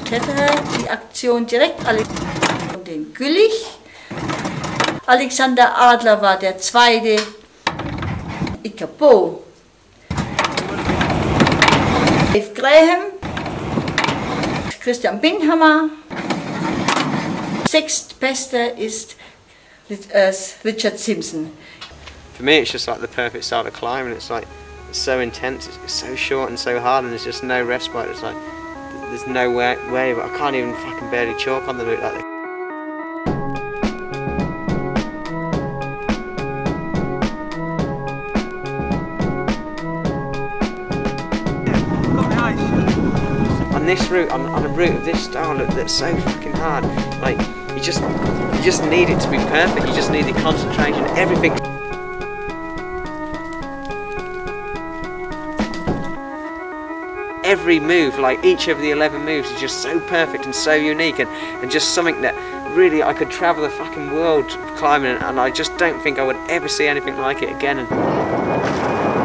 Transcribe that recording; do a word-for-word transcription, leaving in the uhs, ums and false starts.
Kletterer die Aktion direkt den Güllich. Alexander Adler war der zweite. Ikapo. Dave Graham. Christian Binghammer. Sechstbester ist Richard Simpson. For me, it's just like the perfect style to climb, and it's like it's so intense, it's so short and so hard, and there's just no respite. It's like there's no way, way but I can't even fucking barely chalk on the route like that. On this route, on, on a route of this style, look, that's so fucking hard. Like you just, you just need it to be perfect. You just need the concentration, everything. Every move, like each of the eleven moves, is just so perfect and so unique, and, and just something that really I could travel the fucking world climbing, and I just don't think I would ever see anything like it again. And